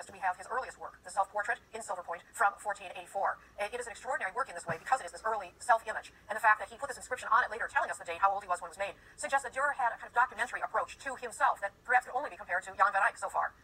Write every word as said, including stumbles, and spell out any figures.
earliest, we have his earliest work, the self-portrait in silver point from fourteen eighty-four. It is an extraordinary work in this way because it is this early self-image, and the fact that he put this inscription on it later, telling us the date, how old he was when it was made, suggests that Durer had a kind of documentary approach to himself that perhaps could only be compared to Jan van Eyck so far.